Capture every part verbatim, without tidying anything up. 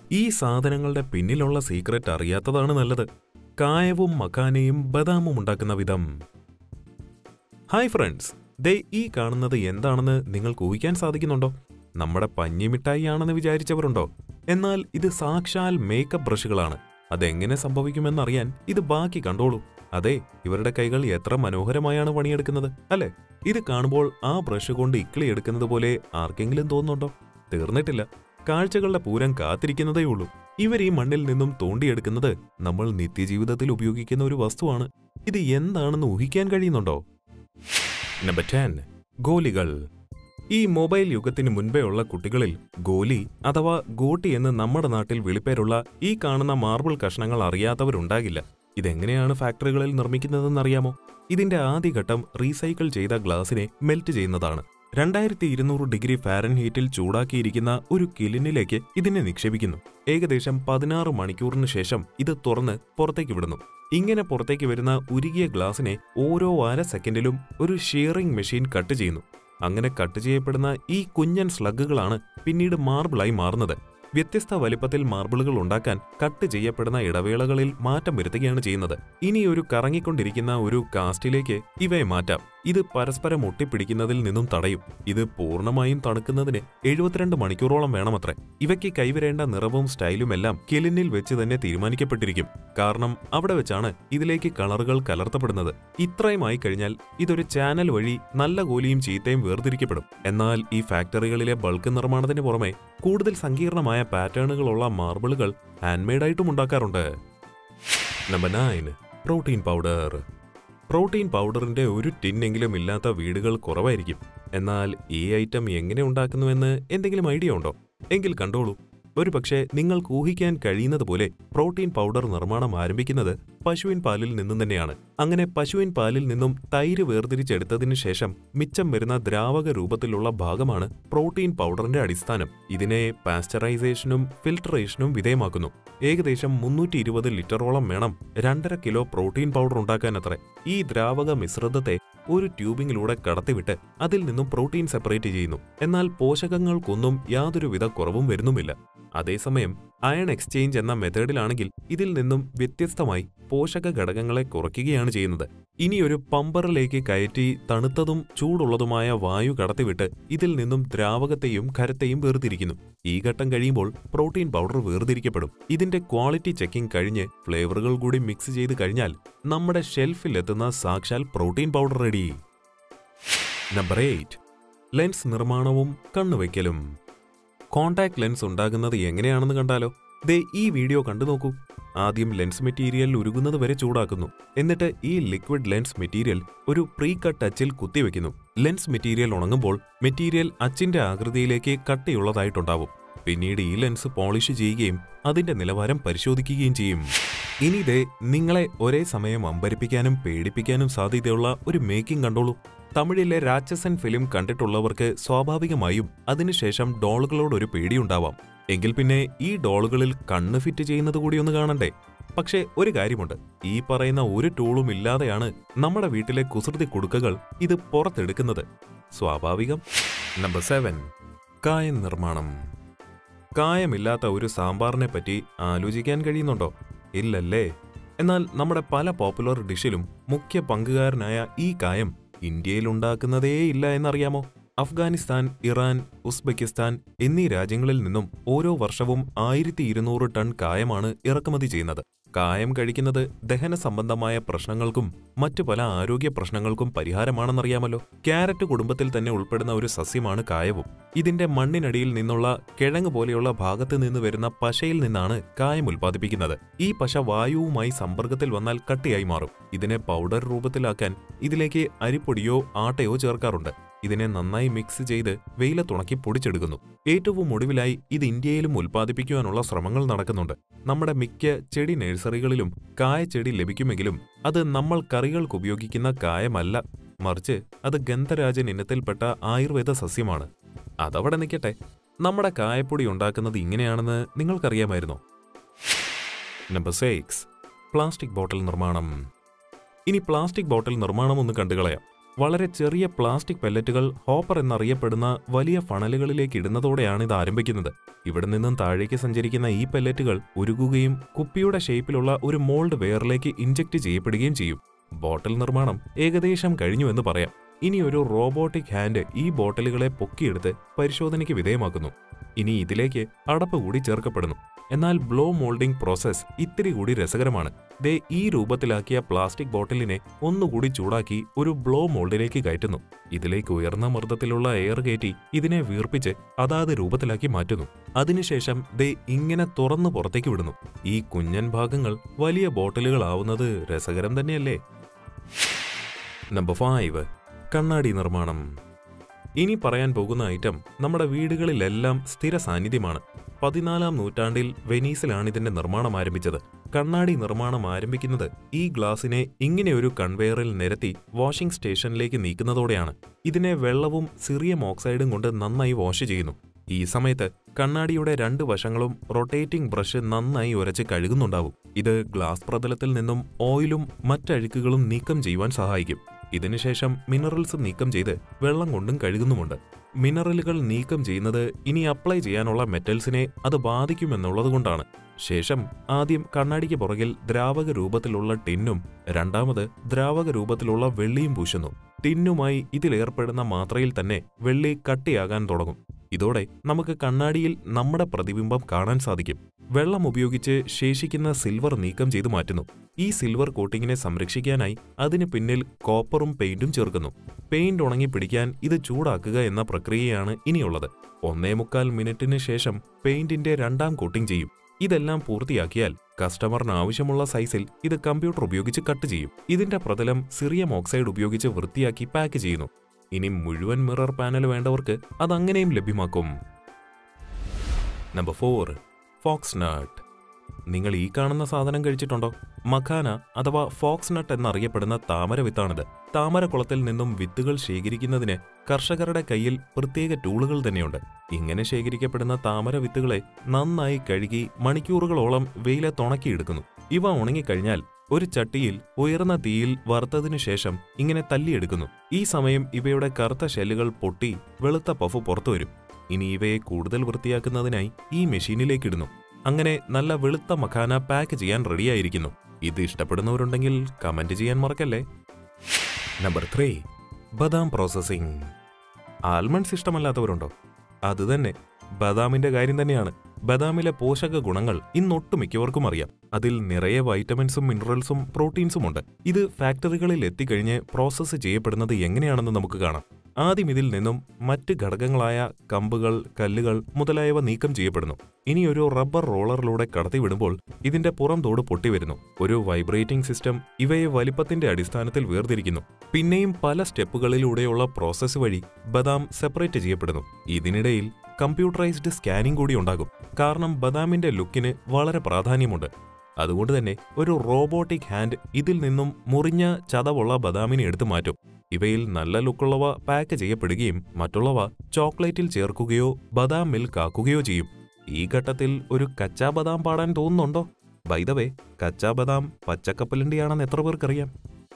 ഈ സാധനങ്ങളുടെ പിന്നിലുള്ള സീക്രറ്റ് അറിയാത്തതാണ് നല്ലത്. കായവും മഖാനയും ബദാമും ഉണ്ടാക്കുന്ന വിധം. ഹായ് ഫ്രണ്ട്സ്, ദേ ഈ കാണുന്നത് എന്താണെന്ന് നിങ്ങൾക്ക് ഊഹിക്കാൻ സാധിക്കുന്നുണ്ടോ? നമ്മുടെ പഞ്ഞിമിഠായി ആണെന്ന് വിചാരിച്ചവരുണ്ടോ? എന്നാൽ ഇത് സാക്ഷാൽ മേക്കപ്പ് ബ്രഷുകളാണ്. അതെങ്ങനെ സംഭവിക്കുമെന്നറിയാൻ ഇത് ബാക്കി കണ്ടോളൂ. അതെ, ഇവരുടെ കൈകൾ എത്ര മനോഹരമായാണ് പണിയെടുക്കുന്നത് അല്ലേ? ഇത് കാണുമ്പോൾ ആ ബ്രഷ് കൊണ്ട് ഇക്കിളി എടുക്കുന്നത് പോലെ ആർക്കെങ്കിലും തോന്നുന്നുണ്ടോ? തീർന്നിട്ടില്ല, കാഴ്ചകളുടെ പൂരം കാത്തിരിക്കുന്നതേ ഉള്ളൂ. ഇവർ ഈ മണ്ണിൽ നിന്നും തോണ്ടിയെടുക്കുന്നത് നമ്മൾ നിത്യജീവിതത്തിൽ ഉപയോഗിക്കുന്ന ഒരു വസ്തുവാണ്. ഇത് എന്താണെന്ന് ഊഹിക്കാൻ കഴിയുന്നുണ്ടോ? നമ്പർ ടെൻ, ഗോലികൾ. ഈ മൊബൈൽ യുഗത്തിന് മുൻപേ ഉള്ള കുട്ടികളിൽ ഗോലി അഥവാ ഗോട്ടി എന്ന് നമ്മുടെ നാട്ടിൽ വിളിപ്പേരുള്ള ഈ കാണുന്ന മാർബിൾ കഷ്ണങ്ങൾ അറിയാത്തവരുണ്ടാകില്ല. ഇതെങ്ങനെയാണ് ഫാക്ടറികളിൽ നിർമ്മിക്കുന്നതെന്നറിയാമോ? ഇതിന്റെ ആദ്യഘട്ടം റീസൈക്കിൾ ചെയ്ത ഗ്ലാസിനെ മെൽറ്റ് ചെയ്യുന്നതാണ്. രണ്ടായിരത്തി ഇരുന്നൂറ് ഡിഗ്രി ഫാരൻഹീറ്റിൽ ചൂടാക്കിയിരിക്കുന്ന ഒരു കിലിനിലേക്ക് ഇതിനെ നിക്ഷേപിക്കുന്നു. ഏകദേശം പതിനാറ് മണിക്കൂറിന് ശേഷം ഇത് തുറന്ന് പുറത്തേക്ക് വിടുന്നു. ഇങ്ങനെ പുറത്തേക്ക് വരുന്ന ഉരുകിയ ഗ്ലാസിനെ ഓരോ അര സെക്കൻഡിലും ഒരു ഷിയറിംഗ് മെഷീൻ കട്ട് ചെയ്യുന്നു. അങ്ങനെ കട്ട് ചെയ്യപ്പെടുന്ന ഈ കുഞ്ഞൻ സ്ലഗുകളാണ് പിന്നീട് മാർബിളായി മാറുന്നത്. വ്യത്യസ്ത വലിപ്പത്തിൽ മാർബിളുകൾ ഉണ്ടാക്കാൻ കട്ട് ചെയ്യപ്പെടുന്ന ഇടവേളകളിൽ മാറ്റം വരുത്തുകയാണ് ചെയ്യുന്നത്. ഇനി ഒരു കറങ്ങിക്കൊണ്ടിരിക്കുന്ന ഒരു കാസ്റ്റിലേക്ക് ഇവയെ മാറ്റാം. ഇത് പരസ്പരം ഒട്ടിപ്പിടിക്കുന്നതിൽ നിന്നും തടയും. ഇത് പൂർണ്ണമായും തണുക്കുന്നതിന് എഴുപത്തിരണ്ട് മണിക്കൂറോളം വേണമത്രേ. ഇവയ്ക്ക് കൈവരേണ്ട നിറവും സ്റ്റൈലും എല്ലാം കിലിനിൽ വെച്ച് തന്നെ തീരുമാനിക്കപ്പെട്ടിരിക്കും. കാരണം അവിടെ വെച്ചാണ് ഇതിലേക്ക് കളറുകൾ കലർത്തപ്പെടുന്നത്. ഇത്രയുമായി കഴിഞ്ഞാൽ ഇതൊരു ചാനൽ വഴി നല്ല ഗോലിയും ചീത്തയും വേർതിരിക്കപ്പെടും. എന്നാൽ ഈ ഫാക്ടറികളിലെ ബൾക്ക് നിർമ്മാണത്തിന് പുറമെ കൂടുതൽ സങ്കീർണമായ പാറ്റേണുകളുള്ള മാർബിളുകൾ ഹാൻഡ്മെയ്ഡായിട്ടും ഉണ്ടാക്കാറുണ്ട്. Number nine, protein powder. Protein പൗഡറിന്റെ ഒരു ടിന്നെങ്കിലും ഇല്ലാത്ത വീടുകൾ കുറവായിരിക്കും. എന്നാൽ ഈ ഐറ്റം എങ്ങനെ ഉണ്ടാക്കുന്നുവെന്ന് എന്തെങ്കിലും ഐഡിയ ഉണ്ടോ? എങ്കിൽ കണ്ടോളൂ. ഒരു പക്ഷേ നിങ്ങൾക്ക് ഊഹിക്കാൻ കഴിയുന്നത് പോലെ പ്രോട്ടീൻ പൗഡർ നിർമ്മാണം ആരംഭിക്കുന്നത് പശുവിൻ പാലിൽ നിന്നും തന്നെയാണ്. അങ്ങനെ പശുവിൻ പാലിൽ നിന്നും തൈര് വേർതിരിച്ചെടുത്തതിനു ശേഷം മിച്ചം വരുന്ന ദ്രാവക രൂപത്തിലുള്ള ഭാഗമാണ് പ്രോട്ടീൻ പൗഡറിന്റെ അടിസ്ഥാനം. ഇതിനെ പാസ്ചറൈസേഷനും ഫിൽട്ടറേഷനും വിധേയമാക്കുന്നു. ഏകദേശം മുന്നൂറ്റി ഇരുപത് ലിറ്ററോളം വേണം രണ്ടര കിലോ പ്രോട്ടീൻ പൗഡർ ഉണ്ടാക്കാനത്രേ. ഈ ദ്രാവക മിശ്രിതത്തെ ഒരു ട്യൂബിങ്ങിലൂടെ കടത്തിവിട്ട് അതിൽ നിന്നും പ്രോട്ടീൻ സെപ്പറേറ്റ് ചെയ്യുന്നു. എന്നാൽ പോഷകങ്ങൾക്കൊന്നും യാതൊരുവിധ കുറവും വരുന്നുമില്ല. അതേസമയം അയൺ എക്സ്ചേഞ്ച് എന്ന മെത്തേഡിലാണെങ്കിൽ ഇതിൽ നിന്നും വ്യത്യസ്തമായി പോഷക ഘടകങ്ങളെ കുറയ്ക്കുകയാണ് ചെയ്യുന്നത്. ഇനിയൊരു പമ്പറിലേക്ക് കയറ്റി തണുത്തതും ചൂടുള്ളതുമായ വായു കടത്തിവിട്ട് ഇതിൽ നിന്നും ദ്രാവകത്തെയും ഖരത്തെയും വേർതിരിക്കുന്നു. ഈ ഘട്ടം കഴിയുമ്പോൾ പ്രോട്ടീൻ പൗഡർ വേർതിരിക്കപ്പെടും. ഇതിന്റെ ക്വാളിറ്റി ചെക്കിംഗ് കഴിഞ്ഞ് ഫ്ലേവറുകൾ കൂടി മിക്സ് ചെയ്ത് കഴിഞ്ഞാൽ നമ്മുടെ ഷെൽഫിലെത്തുന്ന സാക്ഷാൽ protein powder ready. Number eight, lens നിർമ്മാണവും കണ്ണുവയ്ക്കലും. കോണ്ടാക്ട് ലെൻസ് ഉണ്ടാകുന്നത് എങ്ങനെയാണെന്ന് കണ്ടാലോ? ദേ ഈ വീഡിയോ കണ്ടു നോക്കൂ. ആദ്യം ലെൻസ് മെറ്റീരിയൽ ഉരുകുന്നത് വരെ ചൂടാക്കുന്നു. എന്നിട്ട് ഈ ലിക്വിഡ് ലെൻസ് മെറ്റീരിയൽ ഒരു പ്രീ കട്ട് അച്ചിൽ കുത്തിവെക്കുന്നു. ലെൻസ് മെറ്റീരിയൽ ഉണങ്ങുമ്പോൾ മെറ്റീരിയൽ അച്ചിന്റെ ആകൃതിയിലേക്ക് കട്ടിയുള്ളതായിട്ടുണ്ടാവും. പിന്നീട് ഈ ലെൻസ് പോളിഷ് ചെയ്യുകയും അതിന്റെ നിലവാരം പരിശോധിക്കുകയും ചെയ്യും. ഇനി ദേ നിങ്ങളെ ഒരേ സമയം അമ്പരിപ്പിക്കാനും പേടിപ്പിക്കാനും സാധ്യതയുള്ള ഒരു മേക്കിംഗ് കണ്ടോളൂ. തമിഴിലെ രാക്ഷസൻ ഫിലിം കണ്ടിട്ടുള്ളവർക്ക് സ്വാഭാവികമായും അതിനുശേഷം ഡോളുകളോടൊരു പേടിയുണ്ടാവാം. എങ്കിൽ പിന്നെ ഈ ഡോളുകളിൽ കണ്ണ് ഫിറ്റ് ചെയ്യുന്നത് കൂടി ഒന്ന് കാണണ്ടേ? പക്ഷേ ഒരു കാര്യമുണ്ട്, ഈ പറയുന്ന ഒരു ടൂളും ഇല്ലാതെയാണ് നമ്മുടെ വീട്ടിലെ കുസൃതി കുടുക്കകൾ ഇത് പുറത്തെടുക്കുന്നത്. സ്വാഭാവികം. നമ്പർ സെവൻ, കായം നിർമ്മാണം. കായമില്ലാത്ത ഒരു സാമ്പാറിനെ പറ്റി ആലോചിക്കാൻ കഴിയുന്നുണ്ടോ? ഇല്ലല്ലേ? എന്നാൽ നമ്മുടെ പല പോപ്പുലർ ഡിഷിലും മുഖ്യ പങ്കുകാരനായ ഈ കായം ഇന്ത്യയിൽ ഉണ്ടാക്കുന്നതേയില്ല എന്നറിയാമോ? അഫ്ഗാനിസ്ഥാൻ, ഇറാൻ, ഉസ്ബെക്കിസ്ഥാൻ എന്നീ രാജ്യങ്ങളിൽ നിന്നും ഓരോ വർഷവും ആയിരത്തി ഇരുന്നൂറ് ടൺ കായമാണ് ഇറക്കുമതി ചെയ്യുന്നത്. കായം കഴിക്കുന്നത് ദഹന സംബന്ധമായ പ്രശ്നങ്ങൾക്കും മറ്റു പല ആരോഗ്യ പ്രശ്നങ്ങൾക്കും പരിഹാരമാണെന്നറിയാമല്ലോ. ക്യാരറ്റ് കുടുംബത്തിൽ തന്നെ ഉൾപ്പെടുന്ന ഒരു സസ്യമാണ് കായവും. ഇതിന്റെ മണ്ണിനടിയിൽ നിന്നുള്ള കിഴങ്ങ് പോലെയുള്ള ഭാഗത്ത് നിന്ന് വരുന്ന പശയിൽ നിന്നാണ് കായം ഉൽപ്പാദിപ്പിക്കുന്നത്. ഈ പശ വായുവുമായി സമ്പർക്കത്തിൽ വന്നാൽ കട്ടിയായി മാറും. ഇതിനെ പൗഡർ രൂപത്തിലാക്കാൻ ഇതിലേക്ക് അരിപ്പൊടിയോ ആട്ടയോ ചേർക്കാറുണ്ട്. ഇതിനെ നന്നായി മിക്സ് ചെയ്ത് വെയിലത്തുണക്കി പൊടിച്ചെടുക്കുന്നു. ഏറ്റവും ഒടുവിലായി ഇത് ഇന്ത്യയിലും ഉൽപ്പാദിപ്പിക്കുവാനുള്ള ശ്രമങ്ങൾ നടക്കുന്നുണ്ട്. നമ്മുടെ മിക്ക ചെടി നഴ്സറികളിലും കായച്ചെടി ലഭിക്കുമെങ്കിലും അത് നമ്മൾ കറികൾക്ക് ഉപയോഗിക്കുന്ന കായമല്ല, മറിച്ച് അത് ഗന്ധരാജൻ ഇനത്തിൽപ്പെട്ട ആയുർവേദ സസ്യമാണ്. അതവിടെ നിൽക്കട്ടെ, നമ്മുടെ കായപ്പൊടി ഉണ്ടാക്കുന്നത് ഇങ്ങനെയാണെന്ന് നിങ്ങൾക്കറിയാമായിരുന്നോ? നമ്പർ സിക്സ്, പ്ലാസ്റ്റിക് ബോട്ടിൽ നിർമ്മാണം. ഇനി പ്ലാസ്റ്റിക് ബോട്ടിൽ നിർമ്മാണം ഒന്ന് കണ്ടുകളയാം. വളരെ ചെറിയ പ്ലാസ്റ്റിക് പെല്ലറ്റുകൾ ഹോപ്പർ എന്നറിയപ്പെടുന്ന വലിയ ഫണലുകളിലേക്ക് ഇടുന്നതോടെയാണ് ഇത് ആരംഭിക്കുന്നത്. ഇവിടെ നിന്നും താഴേക്ക് സഞ്ചരിക്കുന്ന ഈ പെല്ലറ്റുകൾ ഉരുകുകയും കുപ്പിയുടെ ഷേപ്പിലുള്ള ഒരു മോൾഡ് വെയറിലേക്ക് ഇഞ്ചക്ട് ചെയ്യപ്പെടുകയും ചെയ്യും. ബോട്ടിൽ നിർമ്മാണം ഏകദേശം കഴിഞ്ഞുവെന്ന് പറയാം. ഇനി ഒരു റോബോട്ടിക് ഹാൻഡ് ഈ ബോട്ടിലുകളെ പൊക്കിയെടുത്ത് പരിശോധനയ്ക്ക് വിധേയമാക്കുന്നു. ഇനി ഇതിലേക്ക് അടപ്പ് കൂടി ചേർക്കപ്പെടുന്നു. എന്നാൽ ബ്ലോ മോൾഡിംഗ് പ്രോസസ് ഇത്തിരി കൂടി രസകരമാണ്. ദേ ഈ രൂപത്തിലാക്കിയ പ്ലാസ്റ്റിക് ബോട്ടിലിനെ ഒന്നുകൂടി ചൂടാക്കി ഒരു ബ്ലോ മോൾഡിലേക്ക് കയറ്റുന്നു. ഇതിലേക്ക് ഉയർന്ന മർദ്ദത്തിലുള്ള എയർ കയറ്റി ഇതിനെ വീർപ്പിച്ച് അതാത് രൂപത്തിലാക്കി മാറ്റുന്നു. അതിനുശേഷം ദേ ഇങ്ങനെ തുറന്നു പുറത്തേക്ക് വിടുന്നു. ഈ കുഞ്ഞൻ ഭാഗങ്ങൾ വലിയ ബോട്ടിലുകളാവുന്നത് രസകരം തന്നെയല്ലേ? നമ്പർ ഫൈവ്, കണ്ണാടി നിർമ്മാണം. ഇനി പറയാൻ പോകുന്ന ഐറ്റം നമ്മുടെ വീടുകളിലെല്ലാം സ്ഥിര സാന്നിധ്യമാണ്. പതിനാലാം നൂറ്റാണ്ടിൽ വെനീസിലാണ് ഇതിന്റെ നിർമ്മാണം ആരംഭിച്ചത്. കണ്ണാടി നിർമ്മാണം ആരംഭിക്കുന്നത് ഈ ഗ്ലാസിനെ ഇങ്ങനെയൊരു കൺവെയറിൽ നിരത്തി വാഷിംഗ് സ്റ്റേഷനിലേക്ക് നീക്കുന്നതോടെയാണ്. ഇതിനെ വെള്ളവും സിറിയം ഓക്സൈഡും കൊണ്ട് നന്നായി വാഷ് ചെയ്യുന്നു. ഈ സമയത്ത് കണ്ണാടിയുടെ രണ്ട് വശങ്ങളും റൊട്ടേറ്റിംഗ് ബ്രഷ് നന്നായി ഉരച്ച് കഴുകുന്നുണ്ടാവും. ഇത് ഗ്ലാസ് പ്രതലത്തിൽ നിന്നും ഓയിലും മറ്റഴുക്കുകളും നീക്കം ചെയ്യുവാൻ സഹായിക്കും. ഇതിനുശേഷം മിനറൽസ് നീക്കം ചെയ്ത് വെള്ളം കൊണ്ടും കഴുകുന്നുമുണ്ട്. മിനറലുകൾ നീക്കം ചെയ്യുന്നത് ഇനി അപ്ലൈ ചെയ്യാനുള്ള മെറ്റൽസിനെ അത് ബാധിക്കുമെന്നുള്ളതുകൊണ്ടാണ്. ശേഷം ആദ്യം കണ്ണാടിക്ക് പുറകിൽ ദ്രാവക രൂപത്തിലുള്ള ടിന്നും രണ്ടാമത് ദ്രാവക രൂപത്തിലുള്ള വെള്ളിയും പൂശുന്നു. ടിന്നുമായി ഇതിലേർപ്പെടുന്ന മാത്രയിൽ തന്നെ വെള്ളി കട്ടിയാകാൻ തുടങ്ങും. ഇതോടെ നമുക്ക് കണ്ണാടിയിൽ നമ്മുടെ പ്രതിബിംബം കാണാൻ സാധിക്കും. വെള്ളം ഉപയോഗിച്ച് ശേഷിക്കുന്ന സിൽവർ നീക്കം ചെയ്തു മാറ്റുന്നു. ഈ സിൽവർ കോട്ടിങ്ങിനെ സംരക്ഷിക്കാനായി അതിന് പിന്നിൽ കോപ്പറും പെയിന്റും ചേർക്കുന്നു. പെയിന്റ് ഉണങ്ങി പിടിക്കാൻ ഇത് ചൂടാക്കുക എന്ന പ്രക്രിയയാണ് ഇനിയുള്ളത്. ഒന്നേ മുക്കാൽ മിനിറ്റിന് ശേഷം പെയിന്റിന്റെ രണ്ടാം കോട്ടിംഗ് ചെയ്യും. ഇതെല്ലാം പൂർത്തിയാക്കിയാൽ കസ്റ്റമറിന് ആവശ്യമുള്ള സൈസിൽ ഇത് കമ്പ്യൂട്ടർ ഉപയോഗിച്ച് കട്ട് ചെയ്യും. ഇതിന്റെ പ്രതലം സിറിയം ഓക്സൈഡ് ഉപയോഗിച്ച് വൃത്തിയാക്കി പാക്ക് ചെയ്യുന്നു. ഇനി മുഴുവൻ മിറർ പാനൽ വേണ്ടവർക്ക് അതങ്ങനെയും ലഭ്യമാക്കും. Number four, fox nut. നിങ്ങൾ ഈ കാണുന്ന സാധനം കഴിച്ചിട്ടുണ്ടോ? മഖാന അഥവാ ഫോക്സ് നട്ട് എന്നറിയപ്പെടുന്ന താമര വിത്താണിത്. താമരക്കുളത്തിൽ നിന്നും വിത്തുകൾ ശേഖരിക്കുന്നതിന് കർഷകരുടെ കയ്യിൽ പ്രത്യേക ടൂളുകൾ തന്നെയുണ്ട്. ഇങ്ങനെ ശേഖരിക്കപ്പെടുന്ന താമര വിത്തുകളെ നന്നായി കഴുകി മണിക്കൂറുകളോളം വെയിലത്തുണക്കിയെടുക്കുന്നു. ഇവ ഉണങ്ങിക്കഴിഞ്ഞാൽ ഒരു ചട്ടിയിൽ ഉയർന്ന തീയിൽ വറുത്തതിനു ശേഷം ഇങ്ങനെ തല്ലിയെടുക്കുന്നു. ഈ സമയം ഇവയുടെ കറുത്ത ഷെല്ലുകൾ പൊട്ടി വെളുത്ത പഫ് പുറത്തുവരും. ഇനി ഇവയെ കൂടുതൽ വൃത്തിയാക്കുന്നതിനായി ഈ മെഷീനിലേക്കിടുന്നു. അങ്ങനെ നല്ല വെളുത്ത മഖാന പാക്ക് ചെയ്യാൻ റെഡിയായിരിക്കുന്നു. ഇത് ഇഷ്ടപ്പെടുന്നവരുണ്ടെങ്കിൽ കമന്റ് ചെയ്യാൻ മറക്കല്ലേ. നമ്പർ ത്രീ, ബദാം പ്രോസസ്സിംഗ്. ആൽമണ്ട്സ് ഇഷ്ടമല്ലാത്തവരുണ്ടോ? അതുതന്നെ ബദാമിന്റെ കാര്യം തന്നെയാണ്. ബദാമിലെ പോഷക ഗുണങ്ങൾ ഇന്നൊട്ടുമിക്കവർക്കും അറിയാം. അതിൽ നിറയെ വൈറ്റമിൻസും മിനറൽസും പ്രോട്ടീൻസും ഉണ്ട്. ഇത് ഫാക്ടറികളിൽ എത്തിക്കഴിഞ്ഞ് പ്രോസസ്സ് ചെയ്യപ്പെടുന്നത് എങ്ങനെയാണെന്ന് നമുക്ക് കാണാം. ആദ്യം ഇതിൽ നിന്നും മറ്റ് ഘടകങ്ങളായ കമ്പുകൾ, കല്ലുകൾ മുതലായവ നീക്കം ചെയ്യപ്പെടുന്നു. ഇനി ഒരു റബ്ബർ റോളറിലൂടെ കടത്തിവിടുമ്പോൾ ഇതിന്റെ പുറം തോട് പൊട്ടിവരുന്നു. ഒരു വൈബ്രേറ്റിംഗ് സിസ്റ്റം ഇവയെ വലിപ്പത്തിന്റെ അടിസ്ഥാനത്തിൽ വേർതിരിക്കുന്നു. പിന്നെയും പല സ്റ്റെപ്പുകളിലൂടെയുള്ള പ്രോസസ്സ് വഴി ബദാം സെപ്പറേറ്റ് ചെയ്യപ്പെടുന്നു. ഇതിനിടയിൽ കമ്പ്യൂട്ടറൈസ്ഡ് സ്കാനിംഗ് കൂടി ഉണ്ടാകും. കാരണം ബദാമിന്റെ ലുക്കിന് വളരെ പ്രാധാന്യമുണ്ട്. അതുകൊണ്ട് തന്നെ ഒരു റോബോട്ടിക് ഹാൻഡ് ഇതിൽ നിന്നും മുറിഞ്ഞ ചതവുള്ള ബദാമിനെ എടുത്തു മാറ്റും. ഇവയിൽ നല്ല ലുക്കുള്ളവ പാക്ക് ചെയ്യപ്പെടുകയും മറ്റുള്ളവ ചോക്ലേറ്റിൽ ചേർക്കുകയോ ബദാം മിൽക്ക് ആക്കുകയോ ചെയ്യും. ഈ ഘട്ടത്തിൽ ഒരു കച്ചാ ബദാം പാടാൻ തോന്നുന്നുണ്ടോ? ബൈ ദ വേ, കച്ചാ ബദാം പച്ചക്കപ്പലിന്റെയാണെന്ന് എത്ര പേർക്കറിയാം?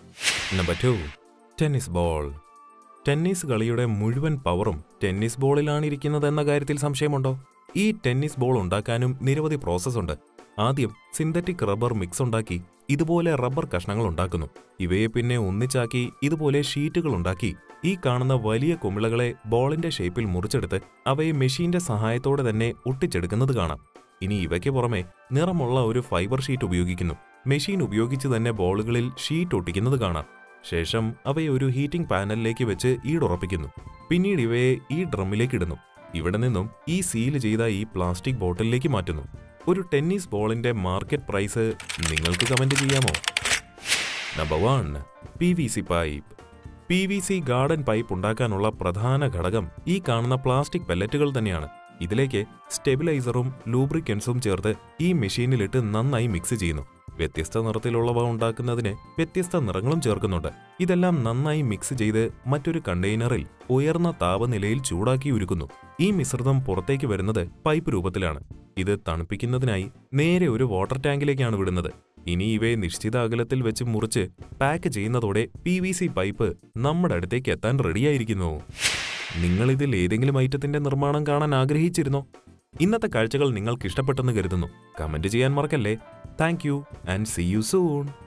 Number two, tennis ball. Tennis കളിയുടെ മുഴുവൻ പവറും ടെന്നീസ് ബോളിലാണിരിക്കുന്നതെന്ന കാര്യത്തിൽ സംശയമുണ്ടോ? ഈ ടെന്നീസ് ബോൾ ഉണ്ടാക്കാനും നിരവധി പ്രോസസ് ഉണ്ട്. ആദ്യം സിന്തറ്റിക് റബ്ബർ മിക്സ് ഉണ്ടാക്കി ഇതുപോലെ റബ്ബർ കഷ്ണങ്ങൾ ഉണ്ടാക്കുന്നു. ഇവയെ പിന്നെ ഒന്നിച്ചാക്കി ഇതുപോലെ ഷീറ്റുകൾ ഉണ്ടാക്കി ഈ കാണുന്ന വലിയ കുമിളകളെ ബോളിന്റെ ഷേപ്പിൽ മുറിച്ചെടുത്ത് അവയെ മെഷീന്റെ സഹായത്തോടെ തന്നെ ഒട്ടിച്ചെടുക്കുന്നത് കാണാം. ഇനി ഇവയ്ക്ക് പുറമെ നിറമുള്ള ഒരു ഫൈബർ ഷീറ്റ് ഉപയോഗിക്കുന്നു. മെഷീൻ ഉപയോഗിച്ച് തന്നെ ബോളുകളിൽ ഷീറ്റ് ഒട്ടിക്കുന്നത് കാണാം. ശേഷം അവയെ ഒരു ഹീറ്റിംഗ് പാനലിലേക്ക് വെച്ച് ഈടുറപ്പിക്കുന്നു. പിന്നീട് ഇവയെ ഈ ഡ്രമ്മിലേക്ക് ഇടുന്നു. ഇവിടെ നിന്നും ഈ സീൽ ചെയ്ത ഈ പ്ലാസ്റ്റിക് ബോട്ടിലേക്ക് മാറ്റുന്നു. ഒരു ടെന്നീസ് ബോളിന്റെ മാർക്കറ്റ് പ്രൈസ് നിങ്ങൾക്ക് കമന്റ് ചെയ്യാമോ? Number one, P V C pipe. P V C garden pipe ഉണ്ടാക്കാനുള്ള പ്രധാന ഘടകം ഈ കാണുന്ന പ്ലാസ്റ്റിക് പെല്ലറ്റുകൾ തന്നെയാണ്. ഇതിലേക്ക് സ്റ്റെബിലൈസറും ലൂബ്രിക്കൻസും ചേർത്ത് ഈ മെഷീനിലിട്ട് നന്നായി മിക്സ് ചെയ്യുന്നു. വ്യത്യസ്ത നിറത്തിലുള്ളവ ഉണ്ടാക്കുന്നതിന് വ്യത്യസ്ത നിറങ്ങളും ചേർക്കുന്നുണ്ട്. ഇതെല്ലാം നന്നായി മിക്സ് ചെയ്ത് മറ്റൊരു കണ്ടെയ്നറിൽ ഉയർന്ന താപനിലയിൽ ചൂടാക്കി ഉരുക്കുന്നു. ഈ മിശ്രിതം പുറത്തേക്ക് വരുന്നത് പൈപ്പ് രൂപത്തിലാണ്. ഇത് തണുപ്പിക്കുന്നതിനായി നേരെ ഒരു വാട്ടർ ടാങ്കിലേക്കാണ് വിടുന്നത്. ഇനി ഇവയെ നിശ്ചിത അകലത്തിൽ വെച്ച് മുറിച്ച് പാക്ക് ചെയ്യുന്നതോടെ പി വി സി പൈപ്പ് നമ്മുടെ അടുത്തേക്ക് എത്താൻ റെഡിയായിരിക്കുന്നു. നിങ്ങളിതിൽ ഏതെങ്കിലും ഐറ്റത്തിന്റെ നിർമ്മാണം കാണാൻ ആഗ്രഹിച്ചിരുന്നോ? ഇന്നത്തെ കാഴ്ചകൾ നിങ്ങൾക്ക് ഇഷ്ടപ്പെട്ടെന്ന് കരുതുന്നു. കമന്റ് ചെയ്യാൻ മറക്കല്ലേ. Thank you and see you soon.